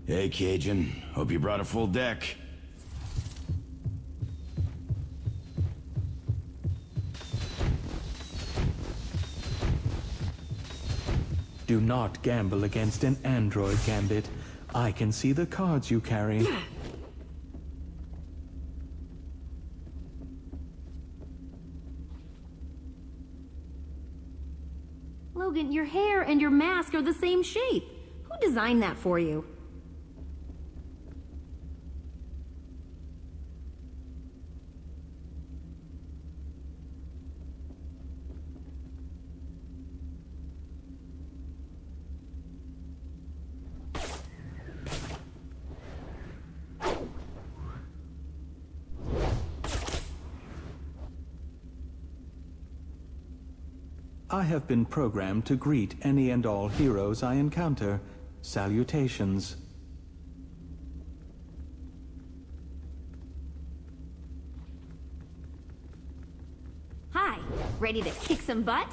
Hey, Cajun. Hope you brought a full deck. Do not gamble against an android, Gambit. I can see the cards you carry. Logan, your hair and your mask are the same shape. Who designed that for you? I have been programmed to greet any and all heroes I encounter. Salutations. Hi, ready to kick some butt?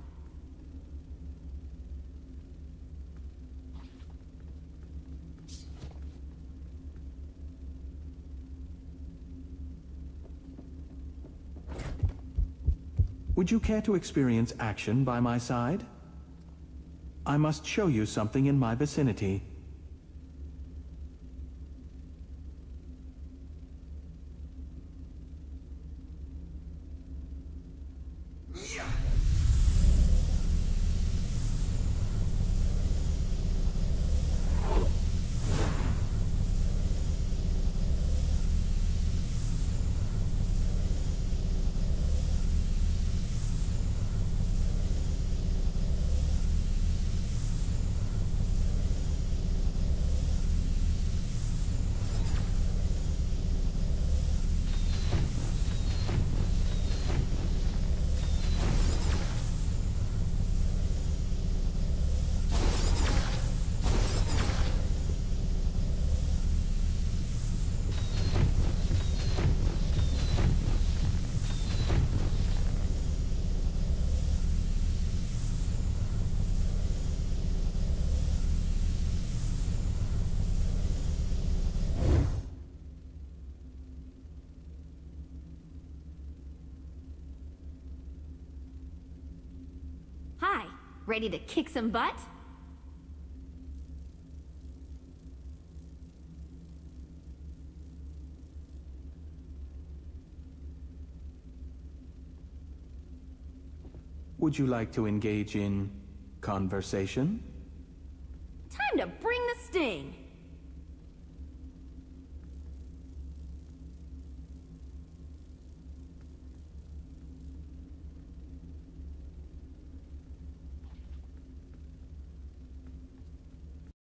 Would you care to experience action by my side? I must show you something in my vicinity. Hi, ready to kick some butt? Would you like to engage in conversation? Time to bring the sting!